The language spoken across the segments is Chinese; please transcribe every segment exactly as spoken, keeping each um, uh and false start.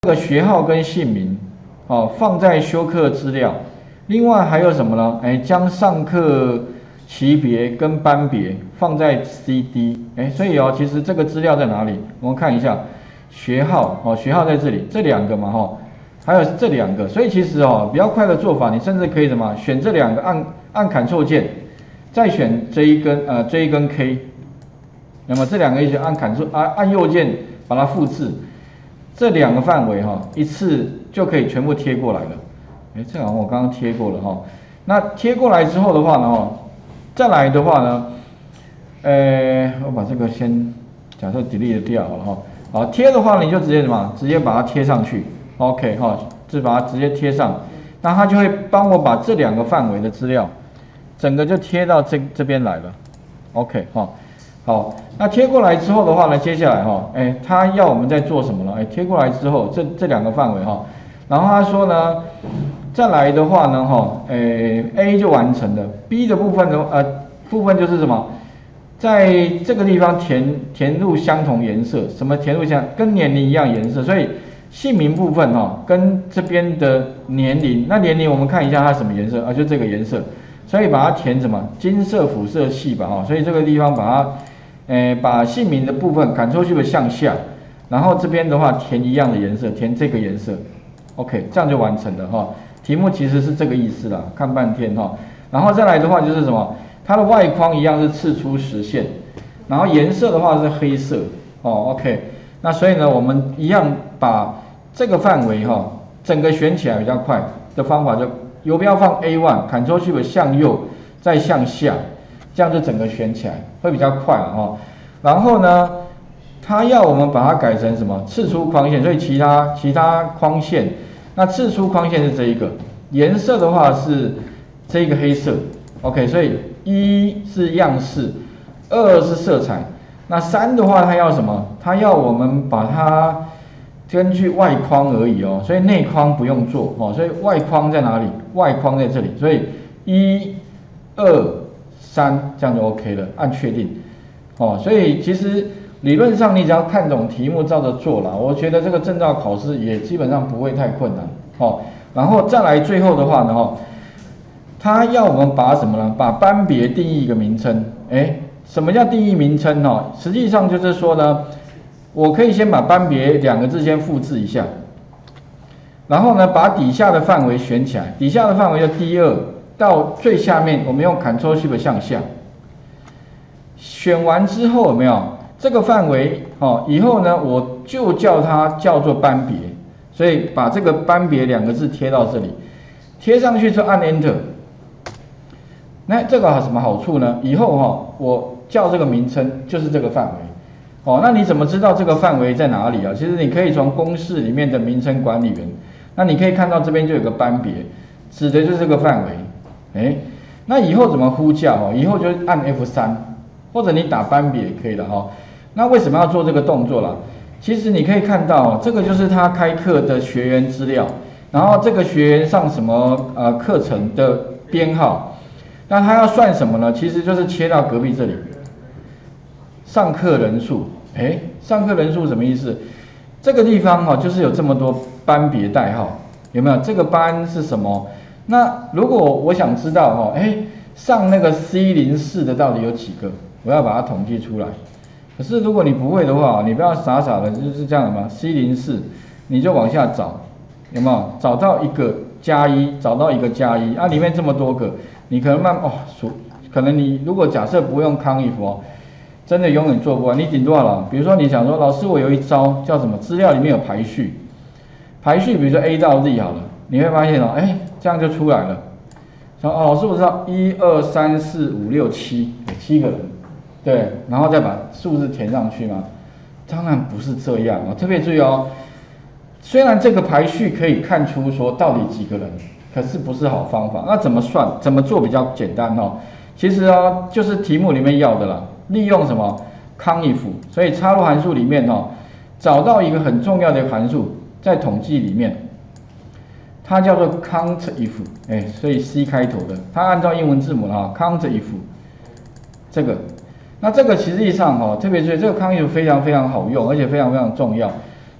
这个学号跟姓名，哦，放在修课资料。另外还有什么呢？哎，将上课级别跟班别放在 C D， 哎，所以哦，其实这个资料在哪里？我们看一下，学号哦，学号在这里，这两个嘛哈、哦，还有这两个，所以其实哦，比较快的做法，你甚至可以什么，选这两个按按 Ctrl 键，再选这一根呃这一根 K， 那么这两个一起按 Ctrl 按按右键把它复制。这两个范围哈，一次就可以全部贴过来了。哎，这好像我刚刚贴过了哈。那贴过来之后的话呢，哈，再来的话呢，呃，我把这个先假设 delete 掉好了哈。好，贴的话你就直接什么，直接把它贴上去。OK 哈，就把它直接贴上，那它就会帮我把这两个范围的资料，整个就贴到这这边来了。OK 哈。好，那贴过来之后的话呢，接下来哈，哎，他要我们在做什么呢？哎，贴过来之后，这这两个范围哈，然后他说呢，再来的话呢，哈，哎 ，A 就完成了 ，B 的部分的呃部分就是什么，在这个地方填填入相同颜色，什么填入相跟年龄一样颜色，所以姓名部分哈，跟这边的年龄，那年龄我们看一下它什么颜色啊，就这个颜色，所以把它填什么金色辐射系吧，哈，所以这个地方把它。诶，把姓名的部分 Ctrl Shift 向下，然后这边的话填一样的颜色，填这个颜色 ，OK， 这样就完成了哈。题目其实是这个意思啦，看半天哈。然后再来的话就是什么，它的外框一样是刺出实线，然后颜色的话是黑色哦 ，OK。那所以呢，我们一样把这个范围哈，整个选起来比较快的方法就游标放 A 一 ，Ctrl Shift 向右再向下。这样就整个选起来会比较快了哈。然后呢，它要我们把它改成什么？刺出框线，所以其他其他框线，那刺出框线是这一个，颜色的话是这一个黑色 ，OK， 所以一是样式，二是色彩，那三的话它要什么？它要我们把它根据外框而已哦，所以内框不用做哦，所以外框在哪里？外框在这里，所以一、二。三这样就 OK 了，按确定，哦，所以其实理论上你只要看懂题目照着做啦，我觉得这个证照考试也基本上不会太困难，哦，然后再来最后的话呢，哦，他要我们把什么呢？把班别定义一个名称，哎，什么叫定义名称呢？实际上就是说呢，我可以先把班别两个字先复制一下，然后呢，把底下的范围选起来，底下的范围就第二。到最下面，我们用 Ctrl Shift 向下，选完之后有没有这个范围？哦，以后呢，我就叫它叫做班别，所以把这个班别两个字贴到这里，贴上去之后按 Enter。那这个有什么好处呢？以后哈、哦，我叫这个名称就是这个范围。哦，那你怎么知道这个范围在哪里啊？其实你可以从公式里面的名称管理员，那你可以看到这边就有个班别，指的就是这个范围。哎，那以后怎么呼叫哦？以后就按 F 三， 或者你打班别也可以了哈。那为什么要做这个动作啦？其实你可以看到，这个就是他开课的学员资料，然后这个学员上什么呃课程的编号，那他要算什么呢？其实就是切到隔壁这里，上课人数。哎，上课人数什么意思？这个地方哈，就是有这么多班别代号，有没有？这个班是什么？那如果我想知道哈，哎，上那个 C 零四 的到底有几个？我要把它统计出来。可是如果你不会的话，你不要傻傻的，就是这样的嘛 ，C 零四， 你就往下找，有没有？找到一个加一，找到一个加一，啊，里面这么多个，你可能慢哦数，可能你如果假设不用康if哦，真的永远做不完。你顶多好了，比如说你想说，老师我有一招叫什么？资料里面有排序，排序比如说 A 到 Z 好了。你会发现哦，哎，这样就出来了。说哦，老师我知道一二三四五六七，有七个人，对，然后再把数字填上去吗？当然不是这样哦，特别注意哦。虽然这个排序可以看出说到底几个人，可是不是好方法。那怎么算？怎么做比较简单哦？其实哦，就是题目里面要的啦，利用什么康if，所以插入函数里面哦，找到一个很重要的函数，在统计里面。它叫做 count if， 哎，所以 C 开头的，它按照英文字母哈 count if 这个，那这个其实上哈，特别是这个 count if 非常非常好用，而且非常非常重要。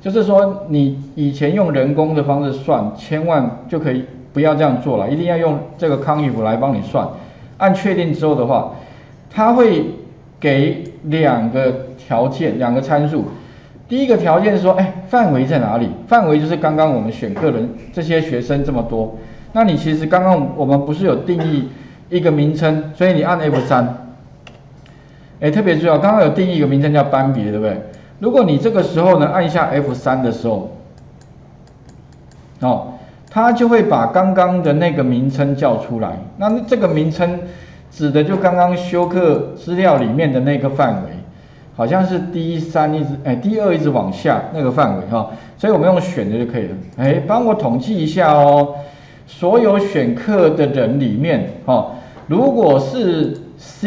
就是说你以前用人工的方式算，千万就可以不要这样做了，一定要用这个 CONIF 来帮你算。按确定之后的话，它会给两个条件，两个参数。第一个条件是说，哎，范围在哪里？范围就是刚刚我们选课的这些学生这么多，那你其实刚刚我们不是有定义一个名称，所以你按 F 三，哎，特别注意哦，刚刚有定义一个名称叫班别，对不对？如果你这个时候呢按下 F 三的时候，哦，它就会把刚刚的那个名称叫出来。那这个名称指的就刚刚修课资料里面的那个范围，好像是 D 三 一直哎 D 二 一直往下那个范围哈、哦，所以我们用选的就可以了。哎，帮我统计一下哦，所有选课的人里面，哦，如果是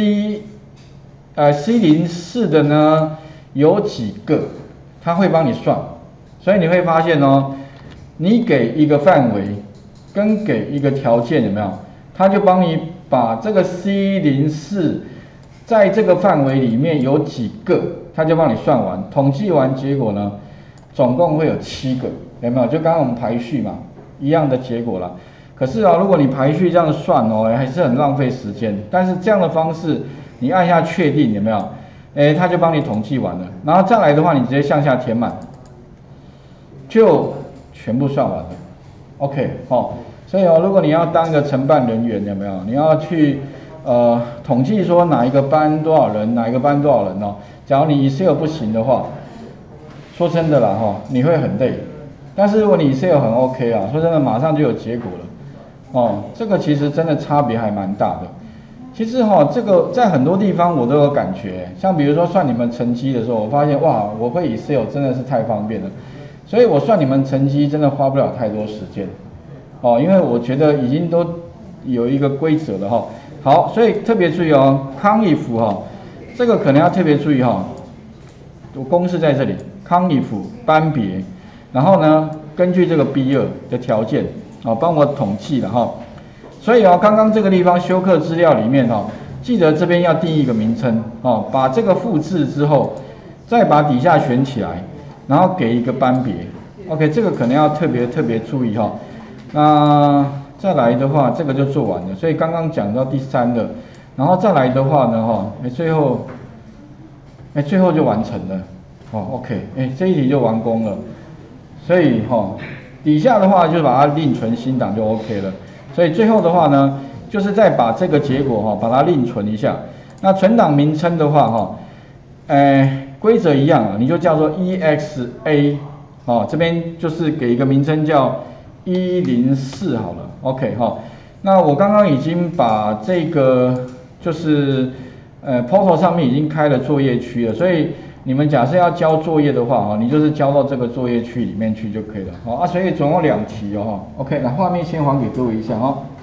C 呃 C 零四的呢？有几个，他会帮你算，所以你会发现哦，你给一个范围跟给一个条件有没有？他就帮你把这个 C 零四在这个范围里面有几个，他就帮你算完，统计完结果呢，总共会有七个，有没有？就刚刚我们排序嘛，一样的结果啦。可是啊，如果你排序这样算哦，还是很浪费时间。但是这样的方式，你按下确定有没有？哎，他就帮你统计完了，然后再来的话，你直接向下填满，就全部算完了。OK， 哦，所以哦，如果你要当一个承办人员，有没有？你要去呃统计说哪一个班多少人，哪一个班多少人哦。假如你 Excel 不行的话，说真的啦哈、哦，你会很累。但是如果你 Excel 很 OK 啊，说真的，马上就有结果了。哦，这个其实真的差别还蛮大的。其实哈、哦，这个在很多地方我都有感觉，像比如说算你们成绩的时候，我发现哇，我会 Excel 真的是太方便了，所以我算你们成绩真的花不了太多时间，哦，因为我觉得已经都有一个规则了哈、哦。好，所以特别注意哦 ，CONIF 哈，这个可能要特别注意哈、哦，我公式在这里 ，CONIF 班别，然后呢，根据这个 B 二 的条件，哦，帮我统计了哈。哦所以哦，刚刚这个地方修课资料里面哦，记得这边要定义一个名称哦，把这个复制之后，再把底下选起来，然后给一个班别。OK， 这个可能要特别特别注意哈、哦。那再来的话，这个就做完了。所以刚刚讲到第三个，然后再来的话呢，哈，哎，最后，哎，最后就完成了。哦 ，OK， 哎，这一题就完工了。所以哈、哦，底下的话就把它另存新档就 OK 了。所以最后的话呢，就是再把这个结果哈、哦，把它另存一下。那存档名称的话哈、哦，呃，规则一样啊，你就叫做 E X A， 哦，这边就是给一个名称叫一零四好了 ，OK 哈、哦。那我刚刚已经把这个就是呃 Portal 上面已经开了作业区了，所以你们假设要交作业的话啊，你就是交到这个作业区里面去就可以了。好啊，所以总共两题哦，OK， 那画面先还给各位一下哈。